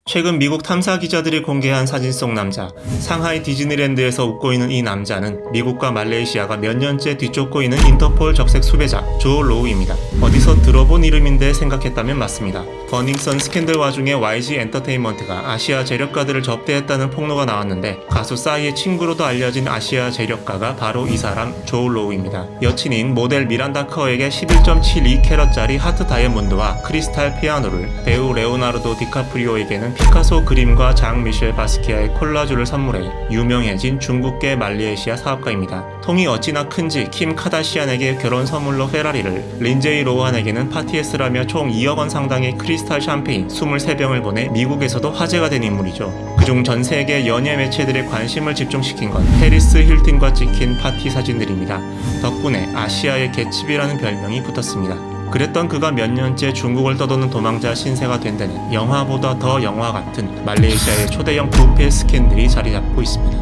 최근 미국 탐사 기자들이 공개한 사진 속 남자, 상하이 디즈니랜드에서 웃고 있는 이 남자는 미국과 말레이시아가 몇 년째 뒤쫓고 있는 인터폴 적색 수배자 조 로우입니다. 어디서 들어본 이름인데 생각했다면 맞습니다. 버닝썬 스캔들 와중에 YG 엔터테인먼트가 아시아 재력가들을 접대했다는 폭로가 나왔는데 가수 싸이의 친구로도 알려진 아시아 재력가가 바로 이 사람 조 로우입니다. 여친인 모델 미란다 커에게 11.72캐럿짜리 하트 다이아몬드와 크리스탈 피아노를, 배우 레오나르도 디카프리오에게는 피카소 그림과 장 미셸 바스키아의 콜라주를 선물해 유명해진 중국계 말레이시아 사업가입니다. 통이 어찌나 큰지 킴 카다시안에게 결혼 선물로 페라리를, 린제이 로한에게는 파티에 쓰라며 총 2억 원 상당의 크리스탈 샴페인 23병을 보내 미국에서도 화제가 된 인물이죠. 그중 전 세계 연예 매체들의 관심을 집중시킨 건 페리스 힐튼과 찍힌 파티 사진들입니다. 덕분에 아시아의 개츠비라는 별명이 붙었습니다. 그랬던 그가 몇 년째 중국을 떠도는 도망자 신세가 된 데는 영화보다 더 영화 같은 말레이시아의 초대형 부패 스캔들이 자리 잡고 있습니다.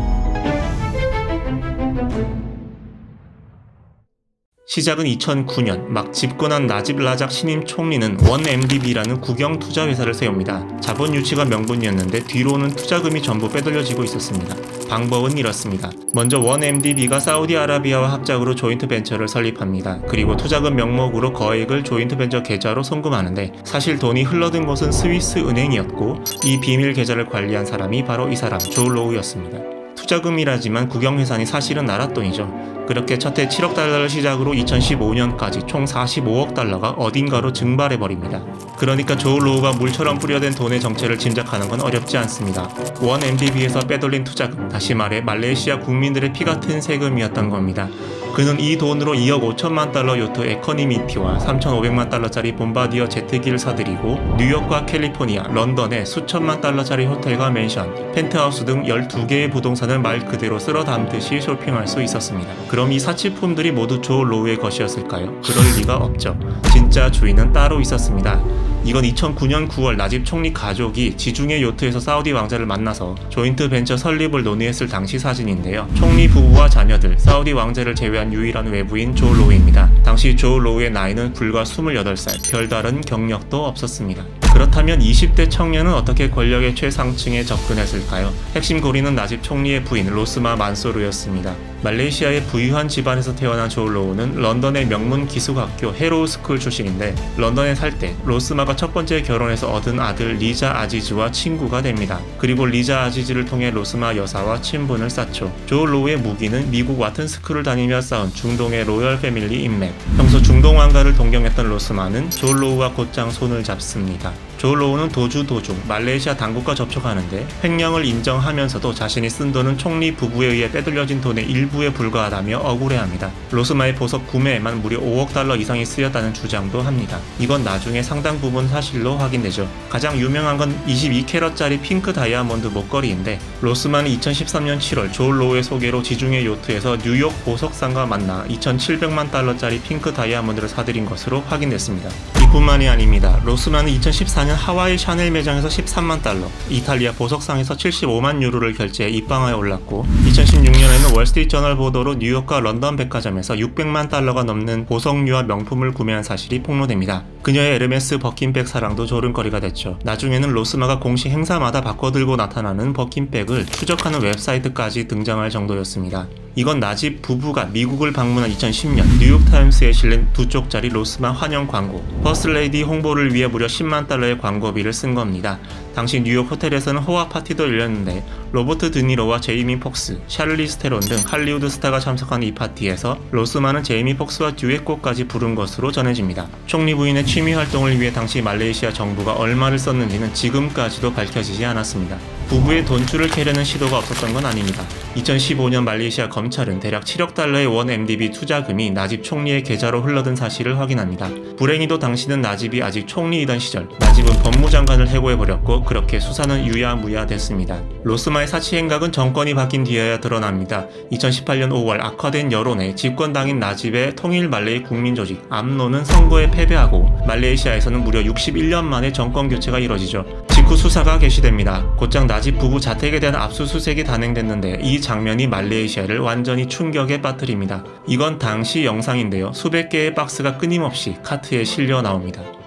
시작은 2009년 막 집권한 나집 라작 신임 총리는 원엠디비라는 국영 투자 회사를 세웁니다. 자본 유치가 명분이었는데 뒤로는 투자금이 전부 빼돌려지고 있었습니다. 방법은 이렇습니다. 먼저 원엠디비가 사우디아라비아와 합작으로 조인트 벤처를 설립합니다. 그리고 투자금 명목으로 거액을 조인트 벤처 계좌로 송금하는데 사실 돈이 흘러든 곳은 스위스 은행이었고 이 비밀 계좌를 관리한 사람이 바로 이 사람 조 로우였습니다. 투자금이라지만 국영회사니 사실은 나라 돈이죠. 그렇게 첫해 7억 달러를 시작으로 2015년까지 총 45억 달러가 어딘가로 증발해버립니다. 그러니까 조 로우가 물처럼 뿌려댄 돈의 정체를 짐작하는 건 어렵지 않습니다. 원 MDB에서 빼돌린 투자금, 다시 말해 말레이시아 국민들의 피 같은 세금이었던 겁니다. 그는 이 돈으로 2억 5천만 달러 요트 에코니미티와 3,500만 달러짜리 봄바디어 제트기를 사들이고 뉴욕과 캘리포니아, 런던에 수천만 달러짜리 호텔과 맨션, 펜트하우스 등 12개의 부동산을 말 그대로 쓸어 담듯이 쇼핑할 수 있었습니다. 그럼 이 사치품들이 모두 조 로우의 것이었을까요? 그럴 리가 없죠. 진짜 주인은 따로 있었습니다. 이건 2009년 9월 나집 총리 가족이 지중해 요트에서 사우디 왕자를 만나서 조인트 벤처 설립을 논의했을 당시 사진인데요. 총리 부부와 자녀들, 사우디 왕자를 제외한 유일한 외부인 조 로우입니다. 당시 조 로우의 나이는 불과 28살, 별다른 경력도 없었습니다. 그렇다면 20대 청년은 어떻게 권력의 최상층에 접근했을까요? 핵심 고리는 나집 총리의 부인 로스마 만소르였습니다. 말레이시아의 부유한 집안에서 태어난 조 로우는 런던의 명문 기숙학교 헤로우 스쿨 출신인데 런던에 살 때 로스마가 첫 번째 결혼해서 얻은 아들 리자 아지즈와 친구가 됩니다. 그리고 리자 아지즈를 통해 로스마 여사와 친분을 쌓죠. 조 로우의 무기는 미국 와튼스쿨을 다니며 쌓은 중동의 로열 패밀리 인맥. 평소 중동 왕가를 동경했던 로스마는 조 로우와 곧장 손을 잡습니다. 조 로우는 도중 말레이시아 당국과 접촉하는데 횡령을 인정하면서도 자신이 쓴 돈은 총리 부부에 의해 빼돌려진 돈의 일부에 불과하다며 억울해합니다. 로스마의 보석 구매에만 무려 5억 달러 이상이 쓰였다는 주장도 합니다. 이건 나중에 상당 부분 사실로 확인되죠. 가장 유명한 건 22캐럿짜리 핑크 다이아몬드 목걸이인데 로스마는 2013년 7월 조 로우의 소개로 지중해 요트에서 뉴욕 보석상과 만나 2,700만 달러짜리 핑크 다이아몬드를 사들인 것으로 확인됐습니다. 이뿐만이 아닙니다. 로스마는 2014년 하와이 샤넬 매장에서 13만 달러, 이탈리아 보석상에서 75만 유로를 결제해 입방아에 올랐고 2016년에는 월스트리트저널 보도로 뉴욕과 런던 백화점에서 600만 달러가 넘는 보석류와 명품을 구매한 사실이 폭로됩니다. 그녀의 에르메스 버킨백 사랑도 조름거리가 됐죠. 나중에는 로스마가 공식 행사마다 바꿔들고 나타나는 버킨백을 추적하는 웹사이트까지 등장할 정도였습니다. 이건 나집 부부가 미국을 방문한 2010년 뉴욕타임스에 실린 2쪽짜리 로스마 환영 광고, 퍼스트레이디 홍보를 위해 무려 10만 달러의 광고비를 쓴 겁니다. 당시 뉴욕 호텔에서는 호화 파티도 열렸는데 로버트 드니로와 제이미 폭스, 샤를리스 테론 등 할리우드 스타가 참석한 이 파티에서 로스마는 제이미 폭스와 듀엣곡까지 부른 것으로 전해집니다. 총리 부인의 취미 활동을 위해 당시 말레이시아 정부가 얼마를 썼는지는 지금까지도 밝혀지지 않았습니다. 부부의 돈줄을 캐려는 시도가 없었던 건 아닙니다. 2015년 말레이시아 검찰은 대략 7억 달러의 원 MDB 투자금이 나집 총리의 계좌로 흘러든 사실을 확인합니다. 불행히도 당시는 나집이 아직 총리이던 시절 나집은 법무장관을 해고해버렸고 그렇게 수사는 유야무야 됐습니다. 로스마의 사치 행각은 정권이 바뀐 뒤에야 드러납니다. 2018년 5월 악화된 여론에 집권당인 나집의 통일 말레이 국민조직 암노는 선거에 패배하고 말레이시아에서는 무려 61년 만에 정권 교체가 이뤄지죠. 직후 수사가 개시됩니다. 곧장 나집 부부 자택에 대한 압수수색이 단행됐는데 이 장면이 말레이시아를 완전히 충격에 빠뜨립니다. 이건 당시 영상인데요. 수백 개의 박스가 끊임없이 카트에 실려 나옵니다.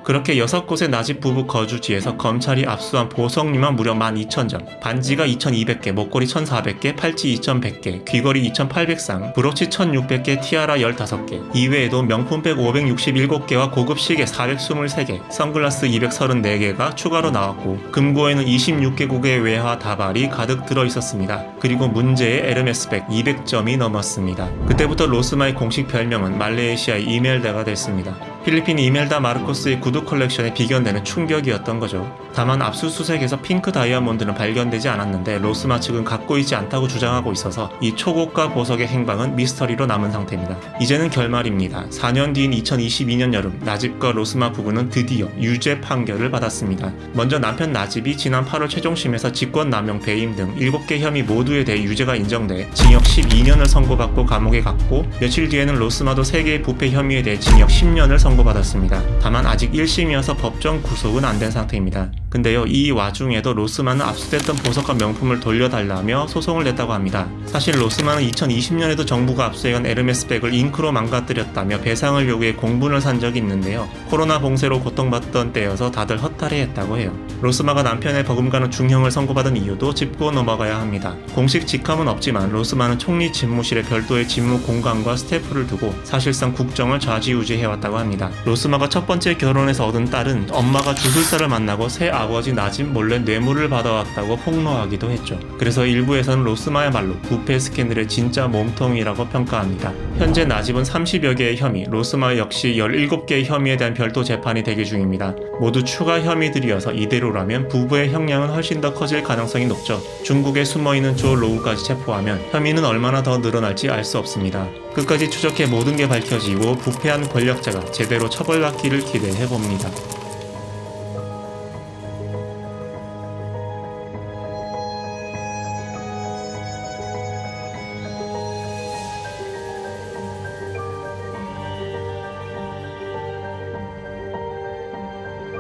그렇게 6곳의 나집 부부 거주지에서 검찰이 압수한 보석류만 무려 12,000점, 반지가 2,200개, 목걸이 1,400개, 팔찌 2,100개, 귀걸이 2,800쌍, 브로치 1,600개, 티아라 15개, 이외에도 명품백 567개와 고급 시계 423개, 선글라스 234개가 추가로 나왔고 금고에는 26개국의 외화 다발이 가득 들어있었습니다. 그리고 문제의 에르메스백 200점이 넘었습니다. 그때부터 로스마의 공식 별명은 말레이시아의 이멜다가 됐습니다. 필리핀 이멜다 마르코스의 구두 컬렉션에 비견되는 충격이었던 거죠. 다만 압수수색에서 핑크 다이아몬드는 발견되지 않았는데 로스마 측은 갖고 있지 않다고 주장하고 있어서 이 초고가 보석의 행방은 미스터리로 남은 상태입니다. 이제는 결말입니다. 4년 뒤인 2022년 여름 나집과 로스마 부부는 드디어 유죄 판결을 받았습니다. 먼저 남편 나집이 지난 8월 최종심에서 직권남용 배임 등 7개 혐의 모두에 대해 유죄가 인정돼 징역 12년을 선고받고 감옥에 갔고 며칠 뒤에는 로스마도 3개의 부패 혐의에 대해 징역 10년을 선고받았습니다. 다만 아직 1심이어서 법정 구속은 안 된 상태입니다. 근데요, 이 와중에도 로스마는 압수됐던 보석과 명품을 돌려달라며 소송을 냈다고 합니다. 사실 로스마는 2020년에도 정부가 압수해간 에르메스백을 잉크로 망가뜨렸다며 배상을 요구해 공분을 산 적이 있는데요. 코로나 봉쇄로 고통받던 때여서 다들 허탈해했다고 해요. 로스마가 남편의 버금가는 중형을 선고받은 이유도 짚고 넘어가야 합니다. 공식 직함은 없지만 로스마는 총리 집무실에 별도의 집무 공간과 스태프를 두고 사실상 국정을 좌지우지해왔다고 합니다. 로스마가 첫 번째 결혼해서 얻은 딸은 엄마가 주술사를 만나고 새 아버지 나집 몰래 뇌물을 받아왔다고 폭로하기도 했죠. 그래서 일부에서는 로스마야말로 부패 스캔들의 진짜 몸통이라고 평가합니다. 현재 나집은 30여 개의 혐의, 로스마 역시 17개의 혐의에 대한 별도 재판이 대기 중입니다. 모두 추가 혐의들이어서 이대로라면 부부의 형량은 훨씬 더 커질 가능성이 높죠. 중국에 숨어있는 조 로우까지 체포하면 혐의는 얼마나 더 늘어날지 알 수 없습니다. 끝까지 추적해 모든 게 밝혀지고 부패한 권력자가 제대로 처벌받기를 기대해봅니다.